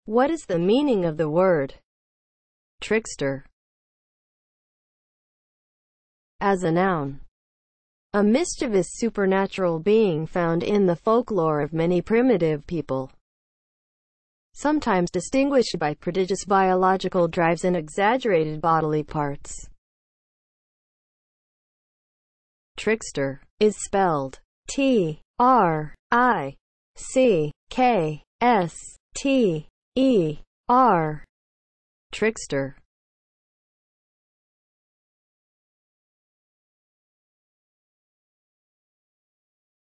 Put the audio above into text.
What is the meaning of the word trickster? As a noun, a mischievous supernatural being found in the folklore of many primitive people, sometimes distinguished by prodigious biological drives and exaggerated bodily parts. Trickster is spelled T-R-I-C-K-S-T-E-R. Trickster